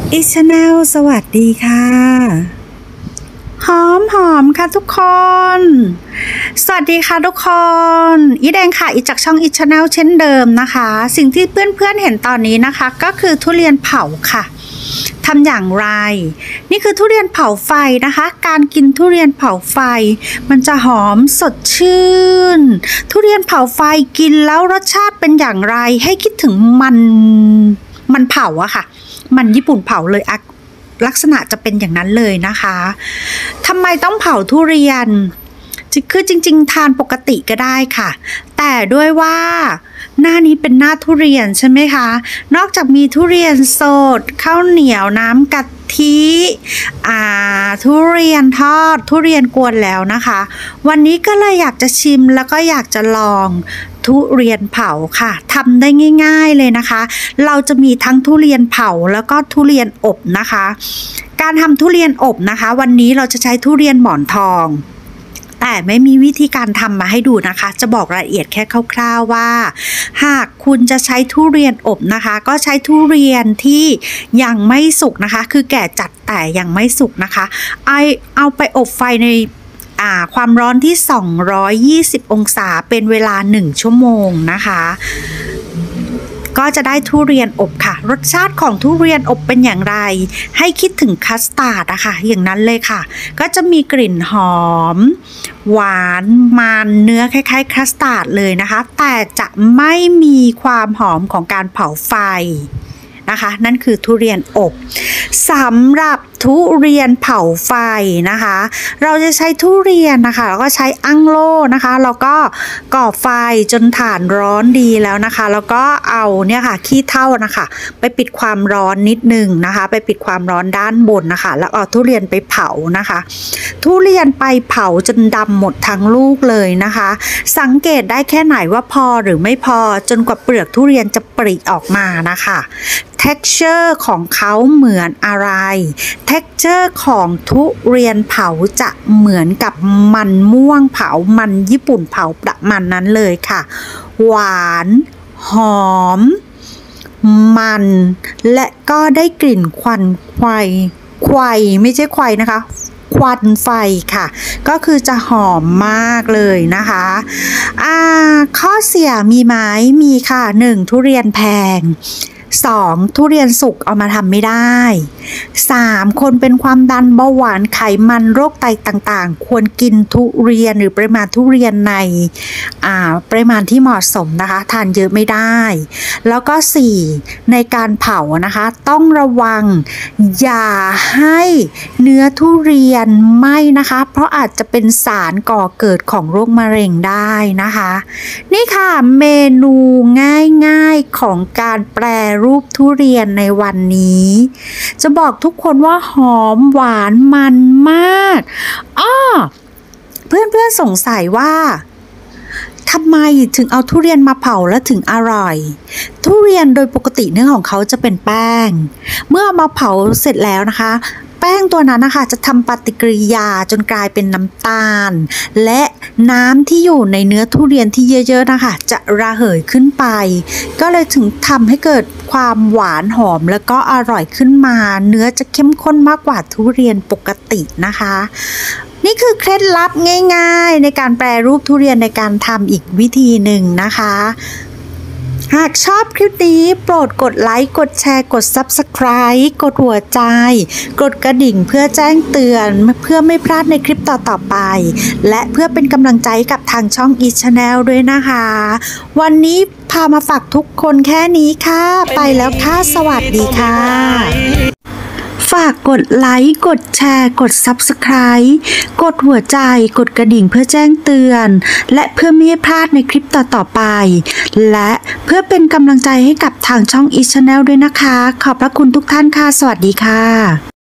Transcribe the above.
อีชาแนลสวัสดีค่ะหอมค่ะทุกคนสวัสดีค่ะทุกคนอีแดงค่ะอีจากช่องอีชาแนลเช่นเดิมนะคะสิ่งที่เพื่อนๆเห็นตอนนี้นะคะก็คือทุเรียนเผาค่ะทำอย่างไรนี่คือทุเรียนเผาไฟนะคะการกินทุเรียนเผาไฟมันจะหอมสดชื่นทุเรียนเผาไฟกินแล้วรสชาติเป็นอย่างไรให้คิดถึงมันเผาอะค่ะมันญี่ปุ่นเผาเลยลักษณะจะเป็นอย่างนั้นเลยนะคะทำไมต้องเผาทุเรียนคือจริงๆทานปกติก็ได้ค่ะแต่ด้วยว่าหน้านี้เป็นหน้าทุเรียนใช่ไหมคะนอกจากมีทุเรียนสดข้าวเหนียวน้ำกะทิทุเรียนทอดทุเรียนกวนแล้วนะคะวันนี้ก็เลยอยากจะชิมแล้วก็อยากจะลองทุเรียนเผาค่ะทำได้ง่ายๆเลยนะคะเราจะมีทั้งทุเรียนเผาแล้วก็ทุเรียนอบนะคะการทำทุเรียนอบนะคะวันนี้เราจะใช้ทุเรียนหมอนทองแต่ไม่มีวิธีการทำมาให้ดูนะคะจะบอกรายละเอียดแค่คร่าวๆว่าหากคุณจะใช้ทุเรียนอบนะคะก็ใช้ทุเรียนที่ยังไม่สุกนะคะคือแก่จัดแต่ยังไม่สุกนะคะเอาไปอบไฟในความร้อนที่220องศาเป็นเวลา1ชั่วโมงนะคะก็จะได้ทุเรียนอบค่ะรสชาติของทุเรียนอบเป็นอย่างไรให้คิดถึงคัสตาร์ดนะคะอย่างนั้นเลยค่ะก็จะมีกลิ่นหอมหวานมันเนื้อคล้ายๆคัสตาร์ดเลยนะคะแต่จะไม่มีความหอมของการเผาไฟนะคะนั่นคือทุเรียนอบสำหรับทุเรียนเผาไฟนะคะเราจะใช้ทุเรียนนะคะแล้วก็ใช้อั้งโล่นะคะแล้วก็ก่อไฟจนถ่านร้อนดีแล้วนะคะแล้วก็เอาเนี่ยค่ะขี้เถ้านะคะไปปิดความร้อนนิดนึงนะคะไปปิดความร้อนด้านบนนะคะแล้วเอาทุเรียนไปเผานะคะทุเรียนไปเผาจนดำหมดทั้งลูกเลยนะคะสังเกตได้แค่ไหนว่าพอหรือไม่พอจนกว่าเปลือกทุเรียนจะปริออกมานะคะtexture ของเขาเหมือนอะไร texture ของทุเรียนเผาจะเหมือนกับมันม่วงเผามันญี่ปุ่นเผาประมาณนั้นเลยค่ะหวานหอมมันและก็ได้กลิ่นควันไฟไม่ใช่ไฟนะคะควันไฟค่ะก็คือจะหอมมากเลยนะคะข้อเสียมีไหมมีค่ะ1ทุเรียนแพง2ทุเรียนสุกเอามาทำไม่ได้3คนเป็นความดันเบาหวานไขมันโรคไตต่างๆควรกินทุเรียนหรือปริมาณทุเรียนในปริมาณที่เหมาะสมนะคะทานเยอะไม่ได้แล้วก็4ในการเผานะคะต้องระวังอย่าให้เนื้อทุเรียนไหม้นะคะเพราะอาจจะเป็นสารก่อเกิดของโรคมะเร็งได้นะคะนี่ค่ะเมนูง่ายๆของการแปรรูปทุเรียนในวันนี้จะบอกทุกคนว่าหอมหวานมันมากเพื่อนๆสงสัยว่าทำไมถึงเอาทุเรียนมาเผาแล้วถึงอร่อยทุเรียนโดยปกติเนื้อของเขาจะเป็นแป้งเมื่อเอามาเผาเสร็จแล้วนะคะแป้งตัวนั้นนะคะจะทำปฏิกิริยาจนกลายเป็นน้ำตาลและน้ำที่อยู่ในเนื้อทุเรียนที่เยอะๆนะคะจะระเหยขึ้นไปก็เลยถึงทำให้เกิดความหวานหอมแล้วก็อร่อยขึ้นมาเนื้อจะเข้มข้นมากกว่าทุเรียนปกตินะคะนี่คือเคล็ดลับง่ายๆในการแปรรูปทุเรียนในการทำอีกวิธีหนึ่งนะคะหากชอบคลิปนี้โปรดกดไลค์กดแชร์กด Subscribe กดหัวใจกดกระดิ่งเพื่อแจ้งเตือนเพื่อไม่พลาดในคลิปต่อๆไปและเพื่อเป็นกำลังใจกับทางช่อง Eat Channel ด้วยนะคะวันนี้พามาฝากทุกคนแค่นี้ค่ะไปแล้วค่ะสวัสดีค่ะฝากกดไลค์กดแชร์กด Subscribe กดหัวใจกดกระดิ่งเพื่อแจ้งเตือนและเพื่อไม่ให้พลาดในคลิปต่อๆไปและเพื่อเป็นกำลังใจให้กับทางช่อง Eat Channel ด้วยนะคะขอบพระคุณทุกท่านค่ะสวัสดีค่ะ